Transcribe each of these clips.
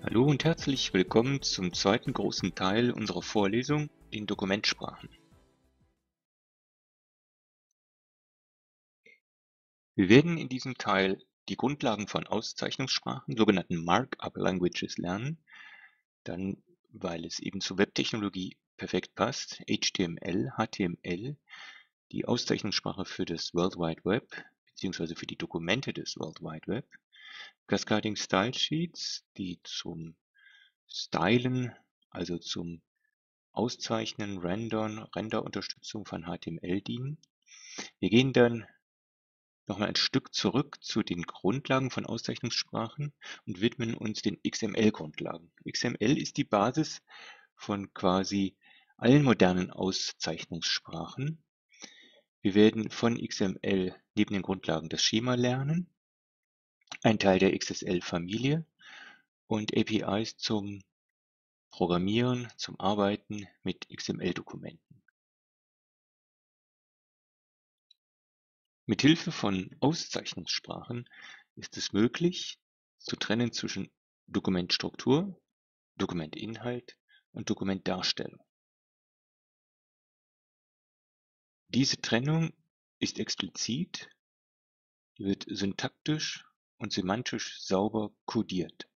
Hallo und herzlich willkommen zum zweiten großen Teil unserer Vorlesung, den Dokumentsprachen. Wir werden in diesem Teil die Grundlagen von Auszeichnungssprachen, sogenannten Markup Languages, lernen. Dann, weil es eben zur Webtechnologie perfekt passt, HTML, HTML, die Auszeichnungssprache für das World Wide Web, beziehungsweise für die Dokumente des World Wide Web. Cascading Style Sheets, die zum Stylen, also zum Auszeichnen, Rendern, Renderunterstützung von HTML dienen. Wir gehen dann nochmal ein Stück zurück zu den Grundlagen von Auszeichnungssprachen und widmen uns den XML-Grundlagen. XML ist die Basis von quasi allen modernen Auszeichnungssprachen. Wir werden von XML neben den Grundlagen das Schema lernen, ein Teil der XSL-Familie und APIs zum Programmieren, zum Arbeiten mit XML-Dokumenten. Mithilfe von Auszeichnungssprachen ist es möglich, zu trennen zwischen Dokumentstruktur, Dokumentinhalt und Dokumentdarstellung. Diese Trennung ist explizit, wird syntaktisch und semantisch sauber kodiert.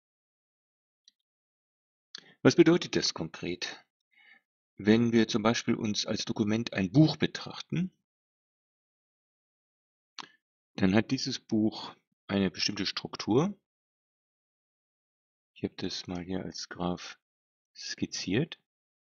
Was bedeutet das konkret? Wenn wir zum Beispiel uns als Dokument ein Buch betrachten, dann hat dieses Buch eine bestimmte Struktur. Ich habe das mal hier als Graph skizziert.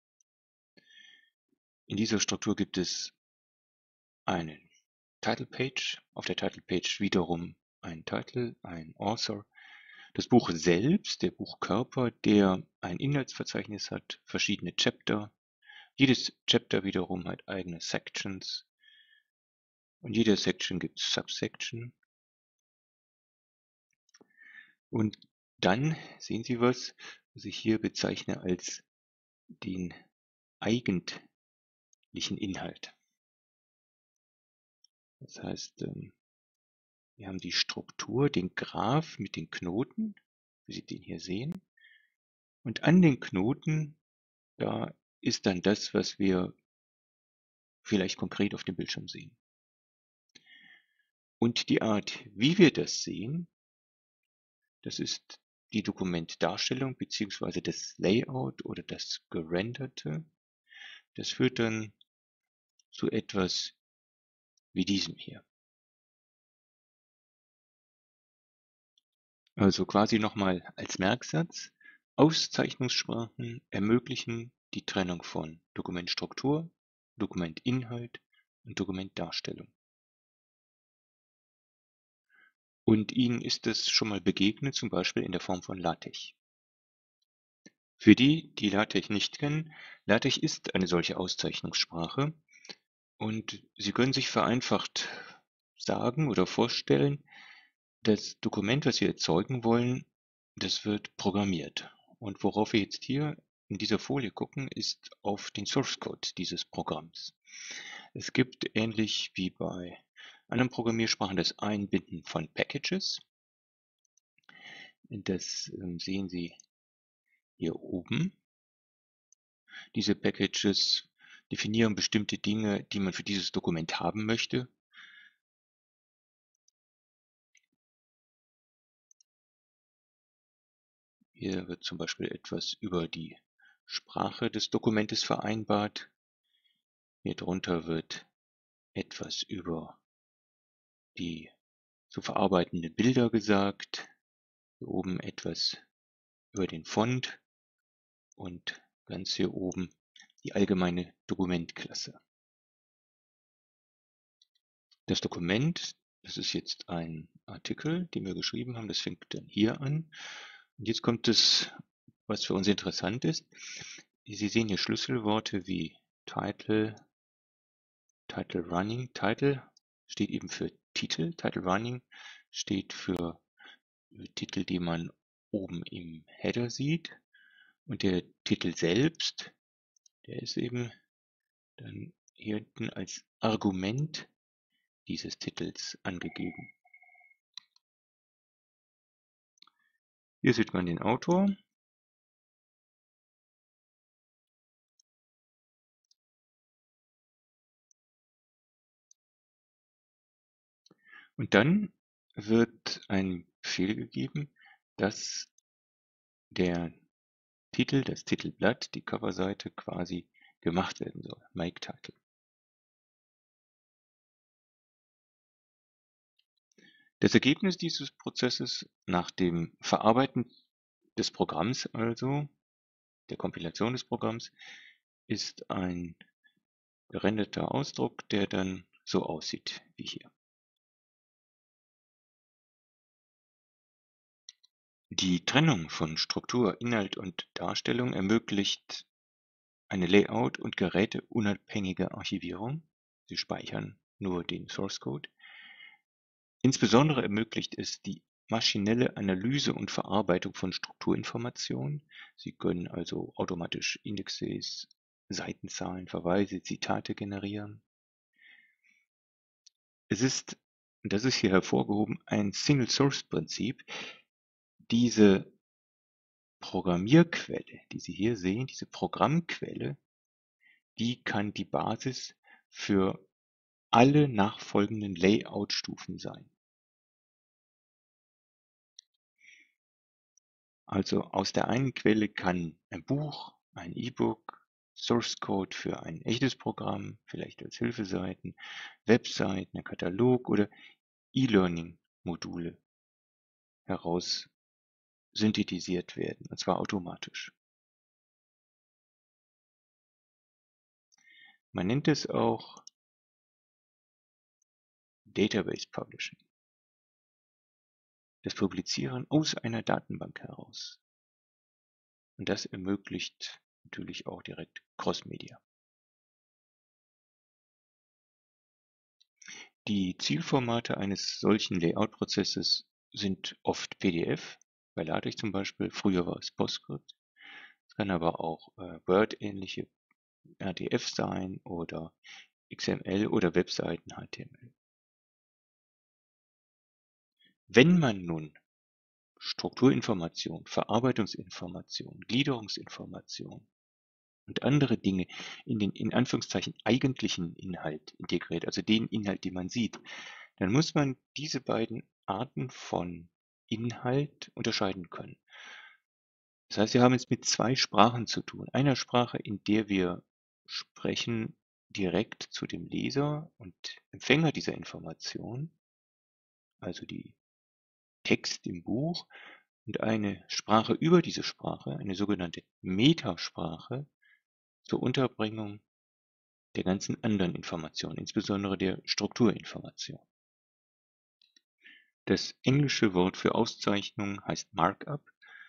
In dieser Struktur gibt es einen Title Page, auf der Title Page wiederum ein Title, ein Author, das Buch selbst, der Buchkörper, der ein Inhaltsverzeichnis hat, verschiedene Chapter. Jedes Chapter wiederum hat eigene Sections und jeder Section gibt Subsection. Und dann sehen Sie was ich hier bezeichne als den eigentlichen Inhalt. Das heißt, wir haben die Struktur, den Graph mit den Knoten, wie Sie den hier sehen. Und an den Knoten, da ist dann das, was wir vielleicht konkret auf dem Bildschirm sehen. Und die Art, wie wir das sehen, das ist die Dokumentdarstellung bzw. das Layout oder das Gerenderte. Das führt dann zu etwas wie diesem hier. Also quasi nochmal als Merksatz: Auszeichnungssprachen ermöglichen die Trennung von Dokumentstruktur, Dokumentinhalt und Dokumentdarstellung. Und Ihnen ist es schon mal begegnet, zum Beispiel in der Form von LaTeX. Für die, die LaTeX nicht kennen, LaTeX ist eine solche Auszeichnungssprache und Sie können sich vereinfacht sagen oder vorstellen, das Dokument, was Sie erzeugen wollen, das wird programmiert. Und worauf wir jetzt hier in dieser Folie gucken, ist auf den Source Code dieses Programms. Es gibt ähnlich wie bei anderen Programmiersprachen das Einbinden von Packages. Das sehen Sie hier oben. Diese Packages definieren bestimmte Dinge, die man für dieses Dokument haben möchte. Hier wird zum Beispiel etwas über die Sprache des Dokumentes vereinbart. Hier drunter wird etwas über die zu verarbeitenden Bilder gesagt. Hier oben etwas über den Font und ganz hier oben die allgemeine Dokumentklasse. Das Dokument, das ist jetzt ein Artikel, den wir geschrieben haben, das fängt dann hier an. Und jetzt kommt es, was für uns interessant ist. Sie sehen hier Schlüsselworte wie Title, Title Running. Title steht eben für Titel. Title Running steht für Titel, die man oben im Header sieht. Und der Titel selbst, der ist eben dann hier hinten als Argument dieses Titels angegeben. Hier sieht man den Autor. Und dann wird ein Befehl gegeben, dass der Titel, das Titelblatt, die Coverseite quasi gemacht werden soll. Make Title. Das Ergebnis dieses Prozesses nach dem Verarbeiten des Programms, also der Kompilation des Programms, ist ein gerenderter Ausdruck, der dann so aussieht wie hier. Die Trennung von Struktur, Inhalt und Darstellung ermöglicht eine Layout- und geräteunabhängige Archivierung. Sie speichern nur den Source Code. Insbesondere ermöglicht es die maschinelle Analyse und Verarbeitung von Strukturinformationen. Sie können also automatisch Indexes, Seitenzahlen, Verweise, Zitate generieren. Es ist, und das ist hier hervorgehoben, ein Single-Source-Prinzip. Diese Programmierquelle, die Sie hier sehen, diese Programmquelle, die kann die Basis für alle nachfolgenden Layout-Stufen sein. Also aus der einen Quelle kann ein Buch, ein E-Book, Source Code für ein echtes Programm, vielleicht als Hilfeseiten, Webseiten, ein Katalog oder E-Learning-Module heraus synthetisiert werden, und zwar automatisch. Man nennt es auch Database Publishing. Das Publizieren aus einer Datenbank heraus. Und das ermöglicht natürlich auch direkt Cross-Media. Die Zielformate eines solchen Layout-Prozesses sind oft PDF, bei LaTeX zum Beispiel. Früher war es PostScript. Es kann aber auch Word-ähnliche RTF sein oder XML oder Webseiten HTML. Wenn man nun Strukturinformation, Verarbeitungsinformation, Gliederungsinformation und andere Dinge in den in Anführungszeichen eigentlichen Inhalt integriert, also den Inhalt, den man sieht, dann muss man diese beiden Arten von Inhalt unterscheiden können. Das heißt, wir haben es mit zwei Sprachen zu tun. Einer Sprache, in der wir sprechen direkt zu dem Leser und Empfänger dieser Information, also die Text im Buch, und eine Sprache über diese Sprache, eine sogenannte Metasprache, zur Unterbringung der ganzen anderen Informationen, insbesondere der Strukturinformation. Das englische Wort für Auszeichnung heißt Markup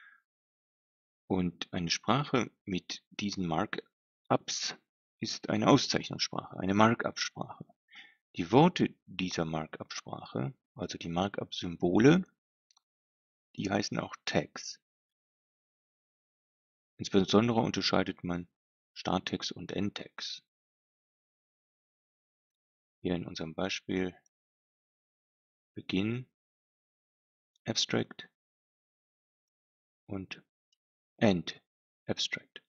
und eine Sprache mit diesen Markups ist eine Auszeichnungssprache, eine Markup-Sprache. Die Worte dieser Markup-Sprache, also die Markup-Symbole, die heißen auch Tags. Insbesondere unterscheidet man Starttags und Endtags. Hier in unserem Beispiel Begin, Abstract und End, Abstract.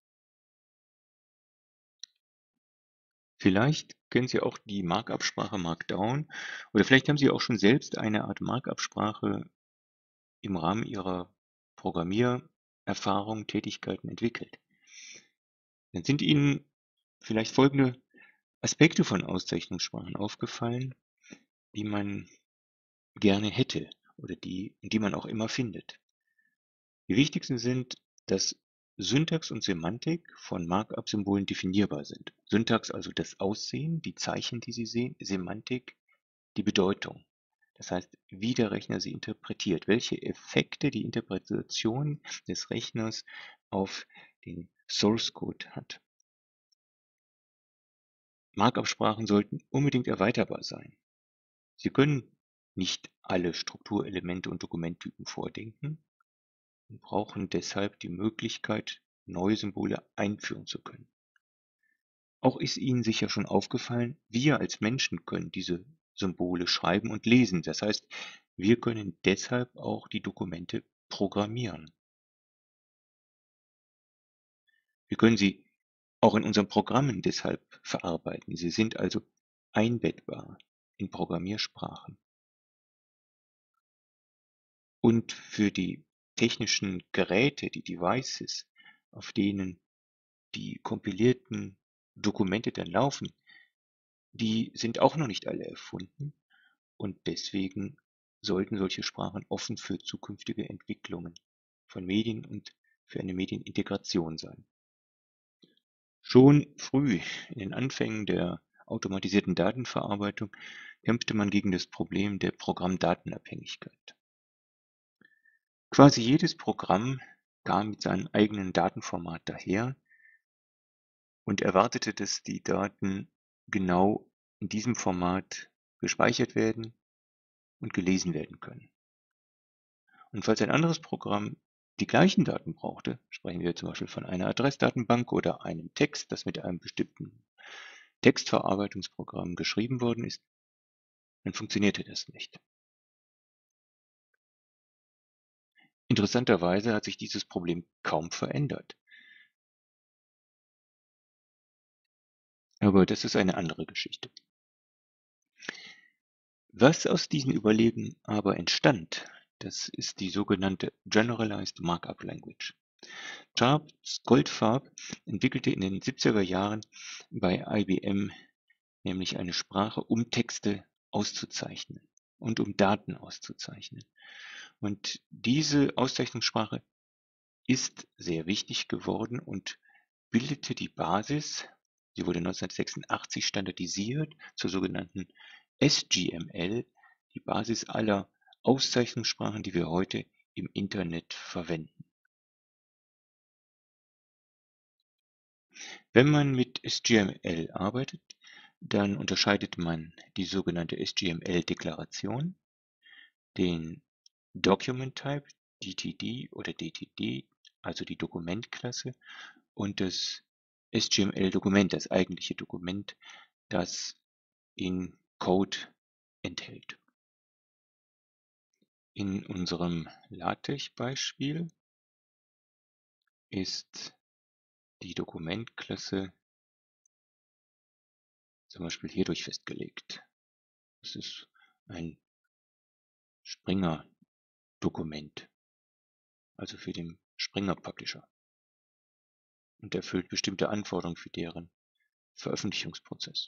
Vielleicht kennen Sie auch die Markup-Sprache Markdown oder vielleicht haben Sie auch schon selbst eine Art Markup-Sprache im Rahmen Ihrer Programmiererfahrung, Tätigkeiten entwickelt. Dann sind Ihnen vielleicht folgende Aspekte von Auszeichnungssprachen aufgefallen, die man gerne hätte oder die man auch immer findet. Die wichtigsten sind, dass Syntax und Semantik von Markup-Symbolen definierbar sind. Syntax also das Aussehen, die Zeichen, die Sie sehen, Semantik die Bedeutung. Das heißt, wie der Rechner sie interpretiert, welche Effekte die Interpretation des Rechners auf den Source Code hat. Markup-Sprachen sollten unbedingt erweiterbar sein. Sie können nicht alle Strukturelemente und Dokumenttypen vordenken und brauchen deshalb die Möglichkeit, neue Symbole einführen zu können. Auch ist Ihnen sicher schon aufgefallen, wir als Menschen können diese Symbole schreiben und lesen. Das heißt, wir können deshalb auch die Dokumente programmieren. Wir können sie auch in unseren Programmen deshalb verarbeiten. Sie sind also einbettbar in Programmiersprachen. Und für die technischen Geräte, die Devices, auf denen die kompilierten Dokumente dann laufen, die sind auch noch nicht alle erfunden und deswegen sollten solche Sprachen offen für zukünftige Entwicklungen von Medien und für eine Medienintegration sein. Schon früh in den Anfängen der automatisierten Datenverarbeitung kämpfte man gegen das Problem der Programmdatenabhängigkeit. Quasi jedes Programm kam mit seinem eigenen Datenformat daher und erwartete, dass die Daten genau in diesem Format gespeichert werden und gelesen werden können. Und falls ein anderes Programm die gleichen Daten brauchte, sprechen wir zum Beispiel von einer Adressdatenbank oder einem Text, das mit einem bestimmten Textverarbeitungsprogramm geschrieben worden ist, dann funktionierte das nicht. Interessanterweise hat sich dieses Problem kaum verändert. Aber das ist eine andere Geschichte. Was aus diesen Überlegungen aber entstand, das ist die sogenannte Generalized Markup Language. Charles Goldfarb entwickelte in den 70er Jahren bei IBM nämlich eine Sprache, um Texte auszuzeichnen und um Daten auszuzeichnen. Und diese Auszeichnungssprache ist sehr wichtig geworden und bildete die Basis. Sie wurde 1986 standardisiert zur sogenannten SGML, die Basis aller Auszeichnungssprachen, die wir heute im Internet verwenden. Wenn man mit SGML arbeitet, dann unterscheidet man die sogenannte SGML-Deklaration, den Document Type, DTD oder DTD, also die Dokumentklasse, und das SGML-Dokument, das eigentliche Dokument, das den Code enthält. In unserem LaTeX-Beispiel ist die Dokumentklasse zum Beispiel hierdurch festgelegt. Das ist ein Springer-Dokument, also für den Springer-Publisher, und erfüllt bestimmte Anforderungen für deren Veröffentlichungsprozess.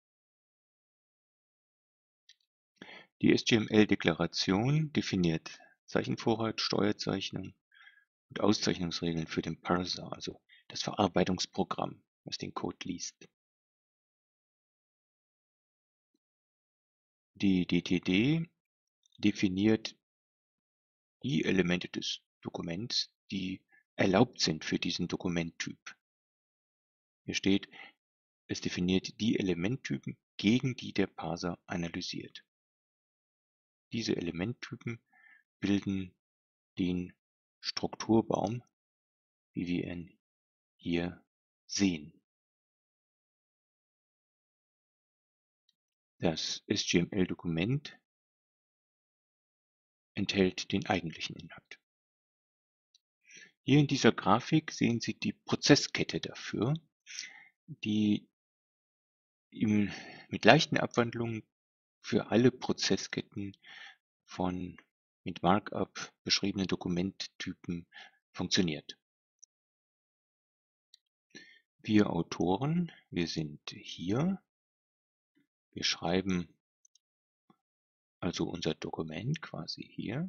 Die SGML-Deklaration definiert Zeichenvorrat, Steuerzeichnung und Auszeichnungsregeln für den Parser, also das Verarbeitungsprogramm, was den Code liest. Die DTD definiert die Elemente des Dokuments, die erlaubt sind für diesen Dokumenttyp. Hier steht, es definiert die Elementtypen, gegen die der Parser analysiert. Diese Elementtypen bilden den Strukturbaum, wie wir ihn hier sehen. Das SGML-Dokument enthält den eigentlichen Inhalt. Hier in dieser Grafik sehen Sie die Prozesskette dafür, die mit leichten Abwandlungen für alle Prozessketten von mit Markup beschriebenen Dokumenttypen funktioniert. Wir Autoren, wir sind hier. Wir schreiben also unser Dokument quasi hier.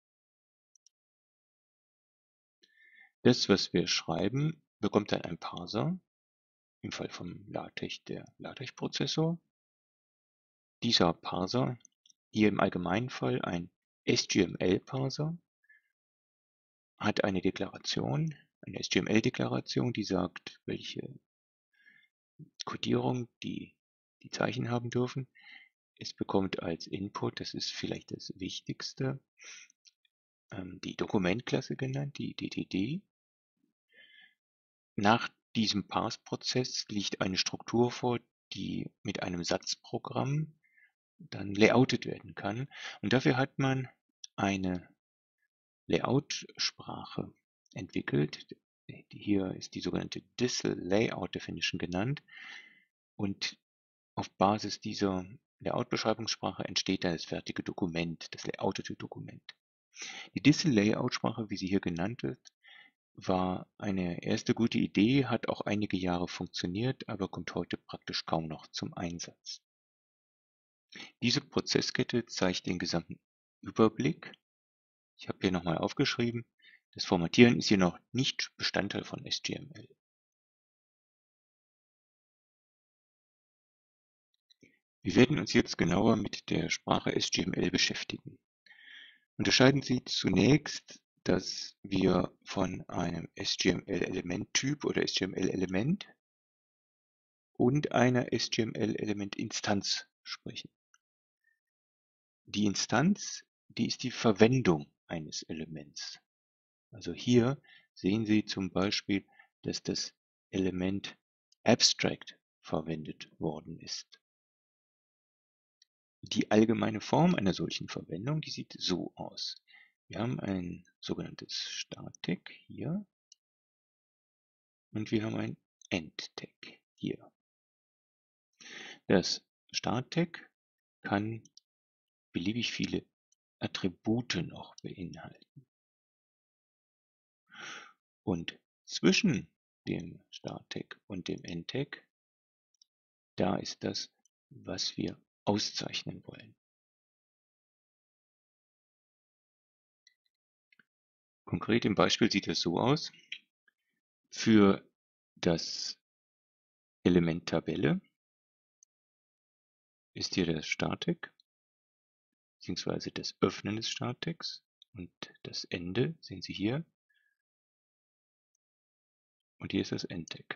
Das, was wir schreiben, bekommt dann ein Parser, im Fall vom LaTeX der LaTeX-Prozessor. Dieser Parser, hier im Allgemeinfall ein SGML-Parser, hat eine Deklaration, eine SGML-Deklaration, die sagt, welche Kodierung die Zeichen haben dürfen. Es bekommt als Input, das ist vielleicht das Wichtigste, die Dokumentklasse genannt, die DTD. Nach diesem Parse-Prozess liegt eine Struktur vor, die mit einem Satzprogramm dann layoutet werden kann. Und dafür hat man eine Layout-Sprache entwickelt. Hier ist die sogenannte DISL Layout Definition genannt. Und auf Basis dieser Layout-Beschreibungssprache entsteht dann das fertige Dokument, das layoutete Dokument. Die DISL Layout-Sprache, wie sie hier genannt wird, war eine erste gute Idee, hat auch einige Jahre funktioniert, aber kommt heute praktisch kaum noch zum Einsatz. Diese Prozesskette zeigt den gesamten Überblick. Ich habe hier nochmal aufgeschrieben, das Formatieren ist hier noch nicht Bestandteil von SGML. Wir werden uns jetzt genauer mit der Sprache SGML beschäftigen. Unterscheiden Sie zunächst, dass wir von einem SGML-Elementtyp oder SGML-Element und einer SGML-Element-Instanz sprechen. Die Instanz, die ist die Verwendung eines Elements. Also hier sehen Sie zum Beispiel, dass das Element Abstract verwendet worden ist. Die allgemeine Form einer solchen Verwendung, die sieht so aus. Wir haben ein sogenanntes Start-Tag hier und wir haben ein End-Tag hier. Das Start-Tag kann beliebig viele Attribute noch beinhalten. Und zwischen dem Start-Tag und dem End-Tag, da ist das, was wir auszeichnen wollen. Konkret im Beispiel sieht es so aus. Für das Element Tabelle ist hier der Start-Tag, beziehungsweise das Öffnen des Start-Tags und das Ende sehen Sie hier. Und hier ist das End-Tag.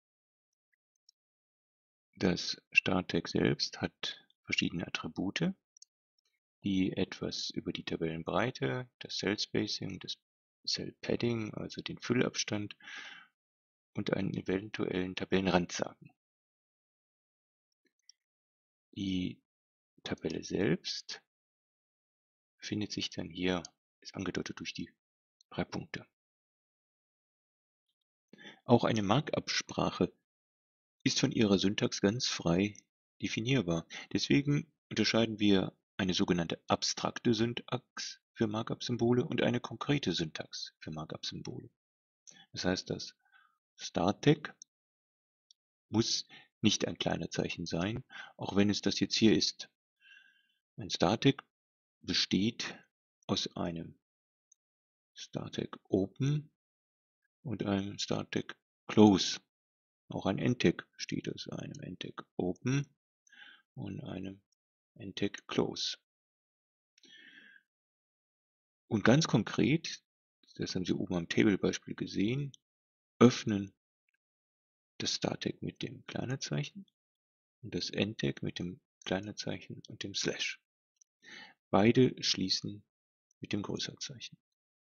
Das Start-Tag selbst hat verschiedene Attribute, die etwas über die Tabellenbreite, das Cell-Spacing, das Cell-Padding, also den Füllabstand und einen eventuellen Tabellenrand sagen. Die Tabelle selbst befindet sich dann hier, ist angedeutet durch die 3 Punkte. Auch eine Markup-Sprache ist von ihrer Syntax ganz frei definierbar. Deswegen unterscheiden wir eine sogenannte abstrakte Syntax für Markup-Symbole und eine konkrete Syntax für Markup-Symbole. Das heißt, das Start-Tag muss nicht ein kleiner Zeichen sein, auch wenn es das jetzt hier ist. Ein Start-Tag besteht aus einem Start-Tag Open und einem Start-Tag Close. Auch ein End-Tag besteht aus einem End-Tag Open und einem End-Tag Close. Und ganz konkret, das haben Sie oben am Table-Beispiel gesehen, öffnen das Start-Tag mit dem Kleinerzeichen und das End-Tag mit dem Kleinerzeichen und dem Slash. Beide schließen mit dem Größerzeichen.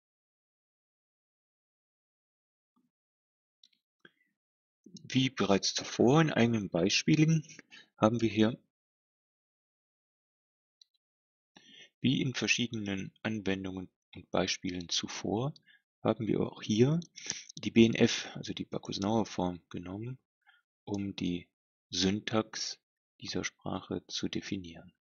Wie bereits zuvor in eigenen Beispielen haben wir hier, wie in verschiedenen Anwendungen und Beispielen zuvor, haben wir auch hier die BNF, also die Backus-Naur Form, genommen, um die Syntax dieser Sprache zu definieren.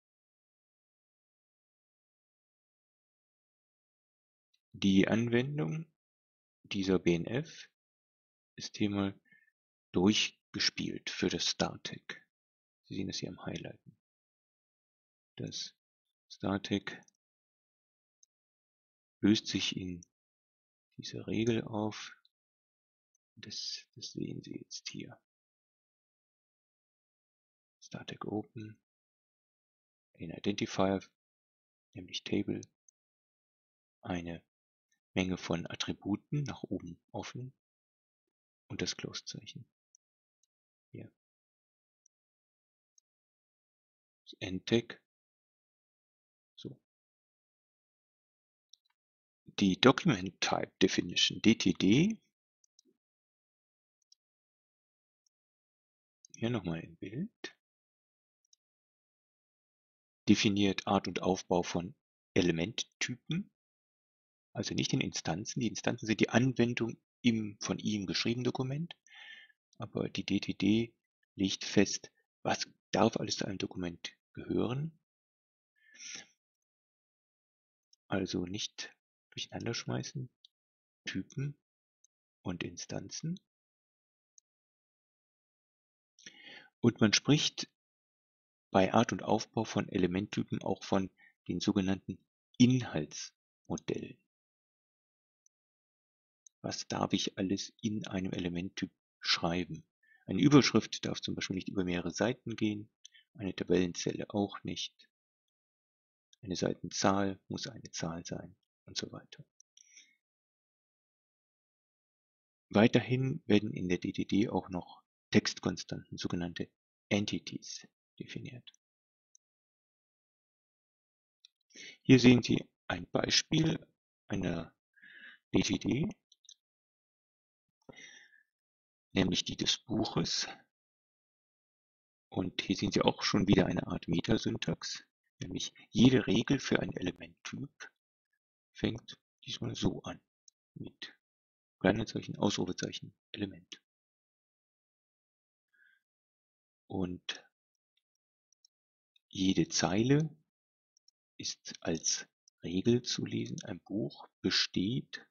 Die Anwendung dieser BNF ist hier mal durchgespielt für das Start-Tag. Sie sehen es hier am Highlighten. Das Start-Tag löst sich in dieser Regel auf. Das sehen Sie jetzt hier. Start-Tag Open, ein Identifier, nämlich Table, eine Menge von Attributen nach oben offen und das Close-Zeichen. Hier. Das End-Tag. So. Die Document Type Definition, DTD, hier nochmal im Bild, definiert Art und Aufbau von Elementtypen Also nicht in Instanzen. Die Instanzen sind die Anwendung im von ihm geschriebenen Dokument, aber die DTD legt fest, was darf alles zu einem Dokument gehören. Also nicht durcheinander schmeißen, Typen und Instanzen. Und man spricht bei Art und Aufbau von Elementtypen auch von den sogenannten Inhaltsmodellen. Was darf ich alles in einem Elementtyp schreiben? Eine Überschrift darf zum Beispiel nicht über mehrere Seiten gehen, eine Tabellenzelle auch nicht. Eine Seitenzahl muss eine Zahl sein und so weiter. Weiterhin werden in der DTD auch noch Textkonstanten, sogenannte Entities, definiert. Hier sehen Sie ein Beispiel einer DTD, nämlich die des Buches. Und hier sehen Sie auch schon wieder eine Art Metasyntax, nämlich jede Regel für einen Elementtyp fängt diesmal so an, mit Sternzeichen, Ausrufezeichen, Element. Und jede Zeile ist als Regel zu lesen. Ein Buch besteht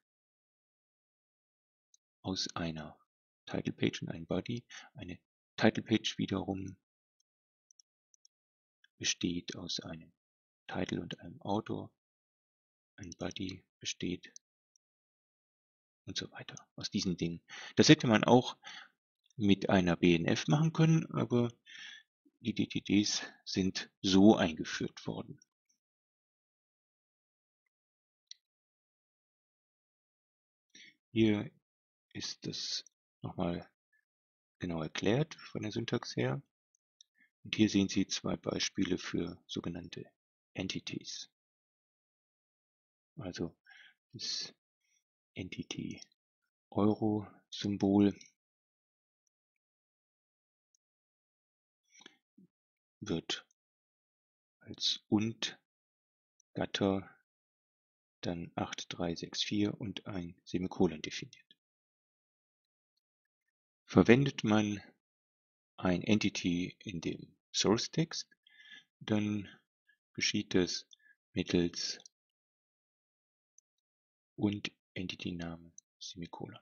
aus einer Title Page und einem Body. Eine Title Page wiederum besteht aus einem Title und einem Autor. Ein Body besteht und so weiter aus diesen Dingen. Das hätte man auch mit einer BNF machen können, aber die DTDs sind so eingeführt worden. Hier ist das nochmal genau erklärt von der Syntax her. Und hier sehen Sie zwei Beispiele für sogenannte Entities. Also das Entity Euro Symbol wird als und Gatter dann 8364 und ein Semikolon definiert. Verwendet man ein Entity in dem Source Text, dann geschieht das mittels und Entity-Name Semikolon.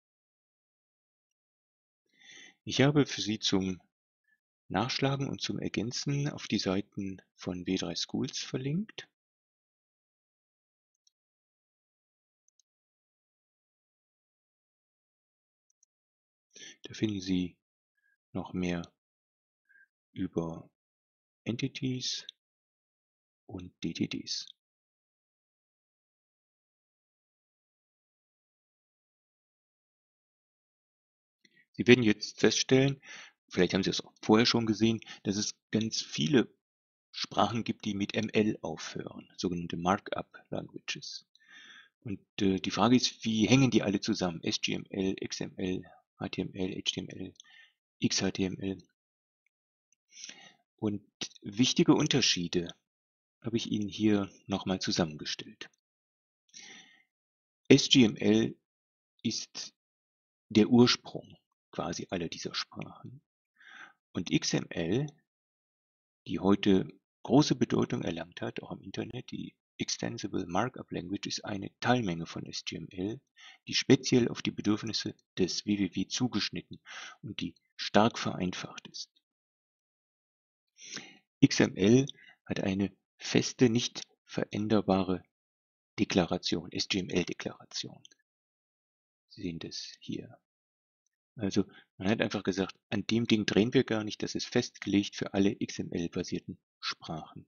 Ich habe für Sie zum Nachschlagen und zum Ergänzen auf die Seiten von W3 Schools verlinkt. Da finden Sie noch mehr über Entities und DTDs. Sie werden jetzt feststellen, vielleicht haben Sie es auch vorher schon gesehen, dass es ganz viele Sprachen gibt, die mit ML aufhören, sogenannte Markup Languages. Und die Frage ist, wie hängen die alle zusammen? SGML, XML, HTML, HTML, XHTML. Und wichtige Unterschiede habe ich Ihnen hier nochmal zusammengestellt. SGML ist der Ursprung quasi aller dieser Sprachen. Und XML, die heute große Bedeutung erlangt hat, auch im Internet, die Extensible Markup Language, ist eine Teilmenge von SGML, die speziell auf die Bedürfnisse des WWW zugeschnitten und die stark vereinfacht ist. XML hat eine feste, nicht veränderbare Deklaration, SGML-Deklaration. Sie sehen das hier. Also man hat einfach gesagt, an dem Ding drehen wir gar nicht, das ist festgelegt für alle XML-basierten Sprachen.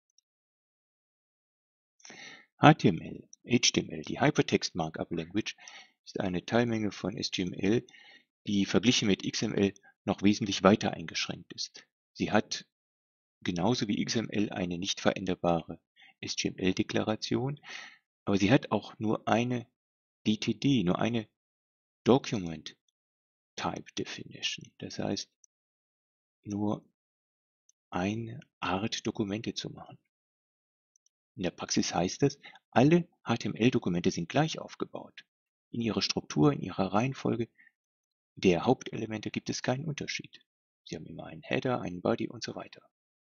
HTML, HTML, die Hypertext Markup Language, ist eine Teilmenge von SGML, die verglichen mit XML noch wesentlich weiter eingeschränkt ist. Sie hat genauso wie XML eine nicht veränderbare SGML-Deklaration, aber sie hat auch nur eine DTD, nur eine Document Type Definition. Das heißt, nur eine Art, Dokumente zu machen. In der Praxis heißt das, alle HTML-Dokumente sind gleich aufgebaut. In ihrer Struktur, in ihrer Reihenfolge der Hauptelemente gibt es keinen Unterschied. Sie haben immer einen Header, einen Body und so weiter.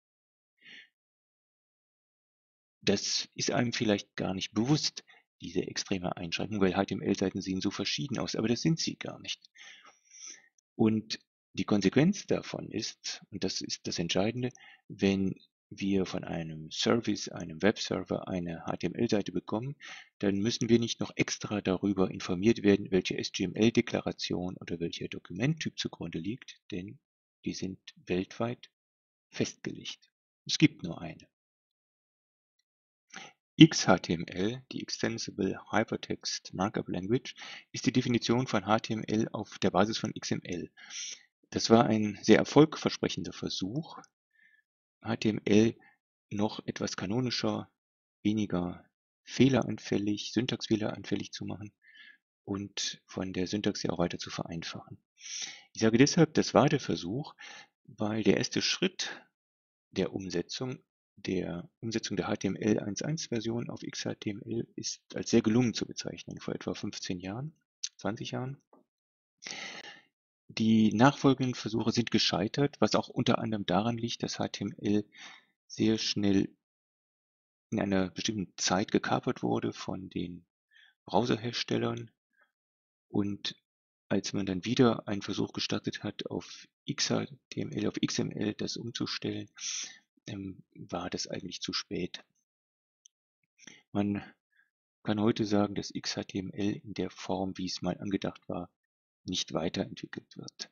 Das ist einem vielleicht gar nicht bewusst, diese extreme Einschränkung, weil HTML-Seiten sehen so verschieden aus, aber das sind sie gar nicht. Und die Konsequenz davon ist, und das ist das Entscheidende, wenn wir von einem Service, einem Webserver eine HTML-Seite bekommen, dann müssen wir nicht noch extra darüber informiert werden, welche HTML-Deklaration oder welcher Dokumenttyp zugrunde liegt, denn die sind weltweit festgelegt. Es gibt nur eine. XHTML, die Extensible Hypertext Markup Language, ist die Definition von HTML auf der Basis von XML. Das war ein sehr erfolgversprechender Versuch, HTML noch etwas kanonischer, weniger fehleranfällig, syntaxfehleranfällig zu machen und von der Syntax her auch weiter zu vereinfachen. Ich sage deshalb, das war der Versuch, weil der erste Schritt der Umsetzung der HTML 1.1-Version auf XHTML ist als sehr gelungen zu bezeichnen, vor etwa 15 Jahren, 20 Jahren. Die nachfolgenden Versuche sind gescheitert, was auch unter anderem daran liegt, dass HTML sehr schnell in einer bestimmten Zeit gekapert wurde von den Browserherstellern. Und als man dann wieder einen Versuch gestartet hat, auf XHTML, auf XML das umzustellen, war das eigentlich zu spät. Man kann heute sagen, dass XHTML in der Form, wie es mal angedacht war, nicht weiterentwickelt wird.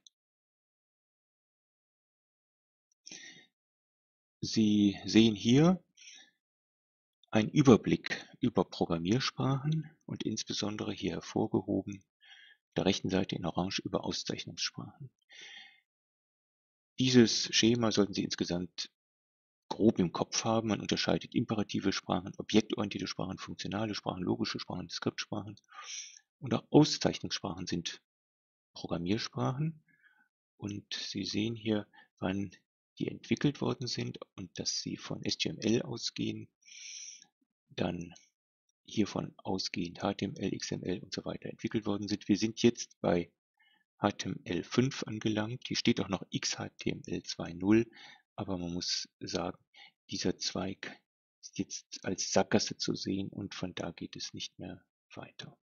Sie sehen hier einen Überblick über Programmiersprachen und insbesondere hier hervorgehoben auf der rechten Seite in Orange über Auszeichnungssprachen. Dieses Schema sollten Sie insgesamt grob im Kopf haben. Man unterscheidet imperative Sprachen, objektorientierte Sprachen, funktionale Sprachen, logische Sprachen, Skriptsprachen. Und auch Auszeichnungssprachen sind Programmiersprachen. Und Sie sehen hier, wann die entwickelt worden sind und dass sie von HTML ausgehen, dann hiervon ausgehend HTML, XML und so weiter entwickelt worden sind. Wir sind jetzt bei HTML5 angelangt. Hier steht auch noch XHTML 2.0, aber man muss sagen, dieser Zweig ist jetzt als Sackgasse zu sehen und von da geht es nicht mehr weiter.